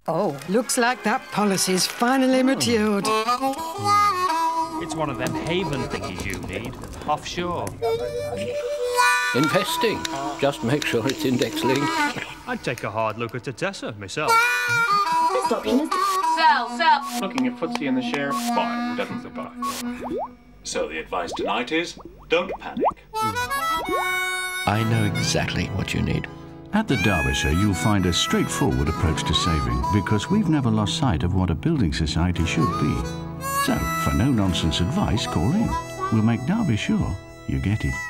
Oh, looks like that policy's finally matured. It's one of them haven thingies you need, offshore. Investing. Just make sure it's index-linked. I'd take a hard look at Tessa myself. Best option is sell. Looking at FTSE in the share, buy, definitely buy. So the advice tonight is, don't panic. I know exactly what you need. At the Derbyshire, you'll find a straightforward approach to saving because we've never lost sight of what a building society should be. So, for no-nonsense advice, call in. We'll make Derby sure you get it.